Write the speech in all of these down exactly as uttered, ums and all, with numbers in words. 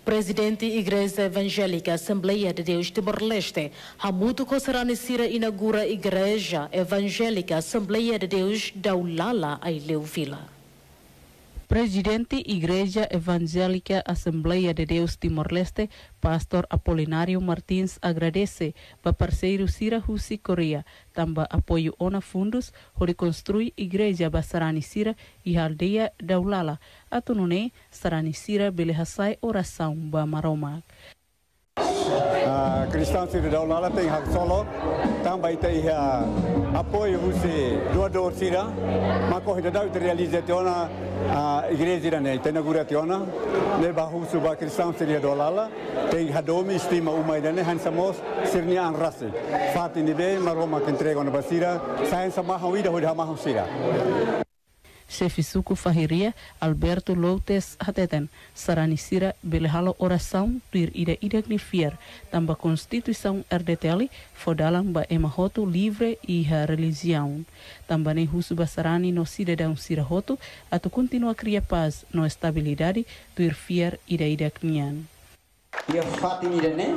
Presidente Igreja Evangélica Assembleia de Deus Timor-Leste, Hamutu Kosarani Sira inaugura Igreja Evangélica Assembleia de Deus Daulala Aileu Vila. Presidente Igreja Evangélica Assembleia de Deus Timor-Leste, Pastor Apolinário Martins, agradece para parceiro Sira Husi Coreia, também apoio ona fundos, para construir Igreja Basarani Sira e aldeia Daulala, atunune Sarani Sira belehasai oração ba maroma. Uh, Cristão Sira Daulala tem hak solo, também tem uh, apoio Husi doador Sira, mas corrida da realização a igreja irane tem inauguração leva husu ba Cristão Sira Daulala tem hadomi estima uma irane hansamos sirnia anrase fati nibe maroma que entrega na basira saem sama hawida hoda ma Sira. Chefe Suco Fahiria, Alberto Loutes Hateten, Sarani Sira belehalo oração tuir ida ida gnifier, tamba Constituição R D T L, fodalang ba emahoto livre e a religião. Tamba nem husu basarani no cidadão Sira hoto, atu continua cria paz no estabilidade tuir fier ida ida gnian. Ia fatin ida ne,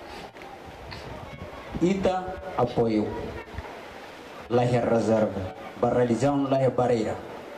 ita apoio, lahir reserva, ba religião lahir barreira.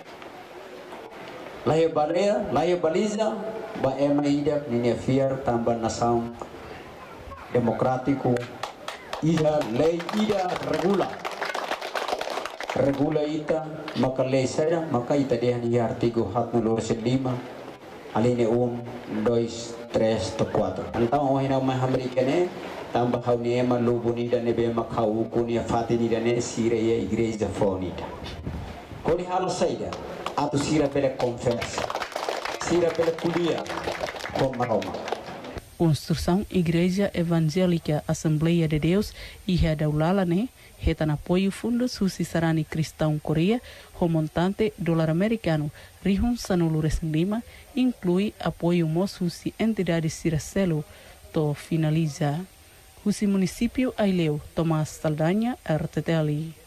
Lahir barreira, lahir baliza, ba ema ida nini fier tambah nação democrático, ida lei ida regula, regula ita maka lei saya maka ita dia ni artigo hat nulur selima, aline um, dois, tres, to quatro. Então hoje não mais americane tambah hau ni ema lubuni dan nebe makau kunia fatini dan ne sireya igreja fonida. Koni halo saida. Atau sira pela conferência, sira pela kuliah, como Roma. Construção Igreja Evangélica Assembleia de Deus e a Daulala ne, retan apoio fundos Husi Sarani Cristão Coreia, o montante dólar americano, Rihun Sanulures Lima, inclui apoio mos Husi entidade Siracelo, to finaliza. Husi município Aileu, Tomás Saldanha, R T T L.